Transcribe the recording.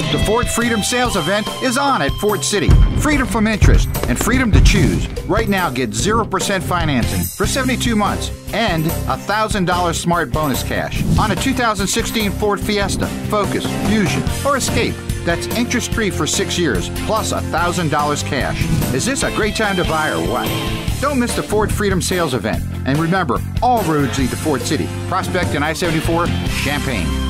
The Ford Freedom Sales Event is on at Ford City. Freedom from interest and freedom to choose. Right now, get 0% financing for 72 months and $1,000 smart bonus cash on a 2016 Ford Fiesta, Focus, Fusion, or Escape. That's interest-free for 6 years, plus $1,000 cash. Is this a great time to buy or what? Don't miss the Ford Freedom Sales Event. And remember, all roads lead to Ford City, Prospect and I-74, Champaign.